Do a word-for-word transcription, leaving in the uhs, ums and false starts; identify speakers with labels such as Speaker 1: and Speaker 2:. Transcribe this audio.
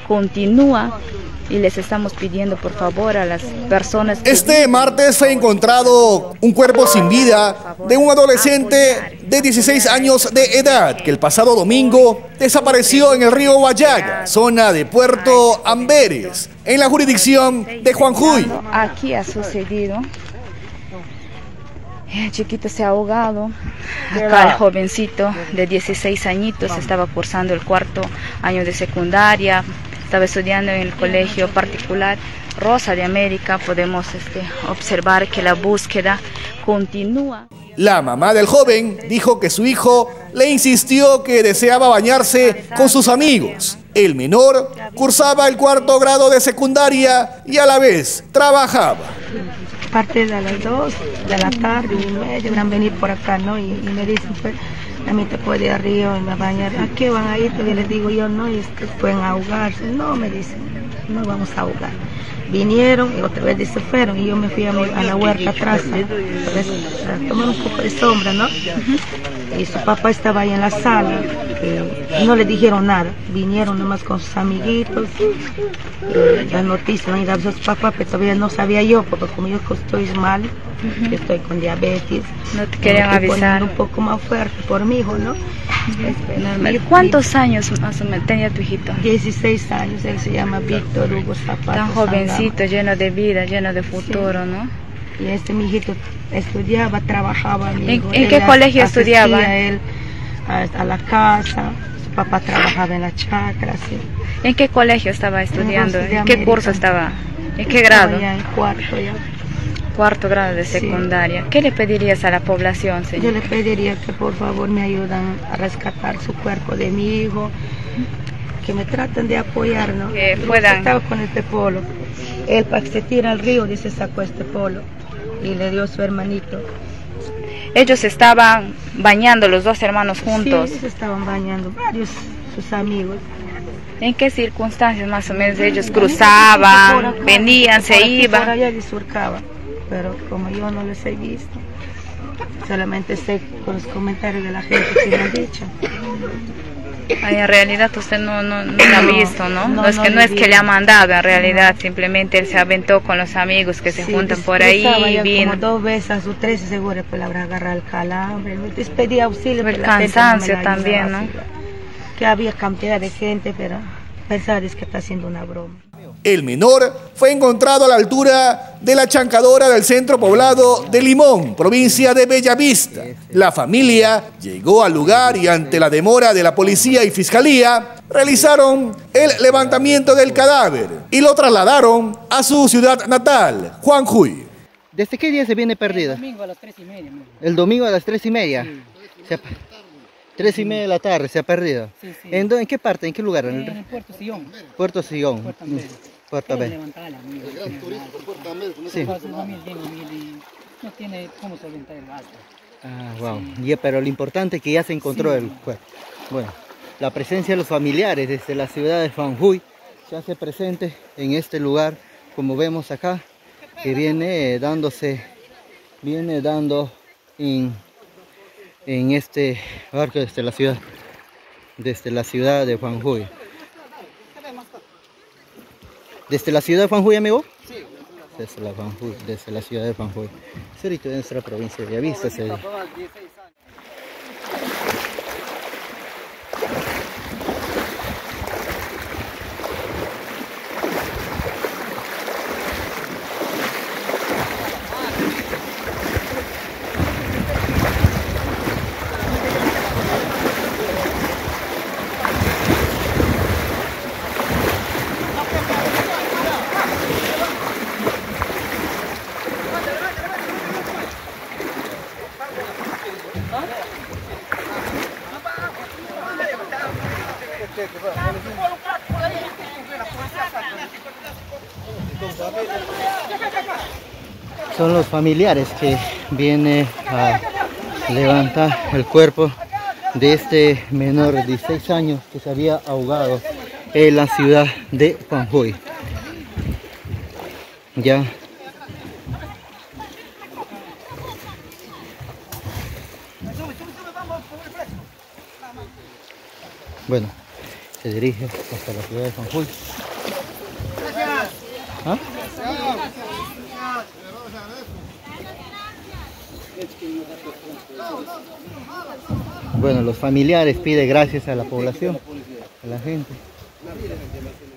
Speaker 1: continúa. Y les estamos pidiendo por favor a las personas que...
Speaker 2: Este martes fue encontrado un cuerpo sin vida de un adolescente de dieciséis años de edad que el pasado domingo desapareció en el río Huallaga, zona de Puerto Amberes, en la jurisdicción de Juanjuy.
Speaker 1: Aquí ha sucedido. El chiquito se ha ahogado. Acá el jovencito de dieciséis añitos estaba cursando el cuarto año de secundaria. Estaba estudiando en el colegio particular Rosa de América. Podemos este, observar que la búsqueda continúa.
Speaker 2: La mamá del joven dijo que su hijo le insistió que deseaba bañarse con sus amigos. El menor cursaba el cuarto grado de secundaria y a la vez trabajaba.
Speaker 3: A partir de las dos de la tarde y media van a venir por acá, ¿no? Y, y me dicen, pues, a mí te puede ir al río y a bañar. ¿A qué van a ir? Y les digo yo, no, y es que pueden ahogarse. No, me dicen, no vamos a ahogar. Vinieron y otra vez se fueron y yo me fui a, mi, a la huerta atrás a, a tomar un poco de sombra, ¿no? Y su papá estaba ahí en la sala y no le dijeron nada. Vinieron nomás con sus amiguitos, y las noticias, ¿no? Y a sus papás, pero todavía no sabía yo, porque como yo estoy mal, uh-huh. yo estoy con diabetes.
Speaker 1: No te querían avisar.
Speaker 3: Un poco más fuerte por mi hijo, ¿no?
Speaker 1: ¿Y cuántos años más o menos tenía tu hijito?
Speaker 3: dieciséis años, él se llama Víctor Hugo Zapata.
Speaker 1: Tan jovencito, lleno de vida, lleno de futuro, sí. ¿no?
Speaker 3: Y este mi hijito estudiaba, trabajaba.
Speaker 1: ¿En, ¿en qué colegio estudiaba?
Speaker 3: Él a, a la casa, su papá trabajaba en la chacra, sí.
Speaker 1: ¿En qué colegio estaba estudiando? ¿En, ¿En qué América. curso estaba? ¿En qué grado?
Speaker 3: Estaba ya en cuarto ya.
Speaker 1: Cuarto grado de secundaria. Sí. ¿Qué le pedirías a la población, señor?
Speaker 3: Yo le pediría que por favor me ayuden a rescatar su cuerpo de mi hijo, que me traten de apoyar, ¿no?
Speaker 1: Que puedan.
Speaker 3: Estaba con este polo. Él para que se tira al río, dice, sacó este polo y le dio a su hermanito.
Speaker 1: Ellos estaban bañando, los dos hermanos juntos.
Speaker 3: Sí, ellos estaban bañando, varios sus amigos.
Speaker 1: ¿En qué circunstancias más o menos ellos cruzaban, venían, se iban?
Speaker 3: Por allá surcaban, pero como yo no les he visto, solamente sé con los comentarios de la gente que me han dicho.
Speaker 1: Ay, en realidad usted no, no, no lo ha visto, ¿no? No, no es que no, no es que le ha mandado, en realidad no. Simplemente él se aventó con los amigos que se sí, juntan por ahí y vino.
Speaker 3: Como dos veces o tres seguro pues le habrá agarrado el calambre, les pedí auxilio.
Speaker 1: El cansancio también, ¿no?
Speaker 3: Que había cantidad de gente, pero pensar es que está haciendo una broma.
Speaker 2: El menor fue encontrado a la altura de la chancadora del centro poblado de Limón, provincia de Bellavista. La familia llegó al lugar y ante la demora de la policía y fiscalía, realizaron el levantamiento del cadáver y lo trasladaron a su ciudad natal, Juanjuy.
Speaker 4: ¿Desde qué día se viene perdida?
Speaker 5: El domingo a las tres y media.
Speaker 4: El domingo a las tres y media.
Speaker 5: Sí.
Speaker 4: Se ha... Tres y media de la tarde se ha perdido.
Speaker 5: Sí, sí.
Speaker 4: ¿En, ¿En qué parte? ¿En qué lugar?
Speaker 5: En el Puerto Sillón.
Speaker 4: Puerto Sillón.
Speaker 5: Puerto Amberes.
Speaker 4: Puerto Amberes.
Speaker 5: Sí. No tiene cómo solventar el gasto.
Speaker 4: Ah, wow. Sí. Yeah, pero lo importante es que ya se encontró sí. el cuerpo. Bueno, la presencia de los familiares desde la ciudad de Juanjuy se hace presente en este lugar, como vemos acá, que viene dándose, viene dando en en este barco desde la ciudad desde la ciudad de Juanjuy. ¿Desde la ciudad de Juanjuy, amigo? Sí. Desde la, Juanjuy, desde la ciudad de Juanjuy. Cerrito de nuestra provincia de Bellavista. Son los familiares que vienen a levantar el cuerpo de este menor de dieciséis años que se había ahogado en la ciudad de Juanjuy. Ya bueno, se dirige hasta la ciudad de Jujuy. ¿Ah? Bueno, los familiares piden gracias a la población, a la gente.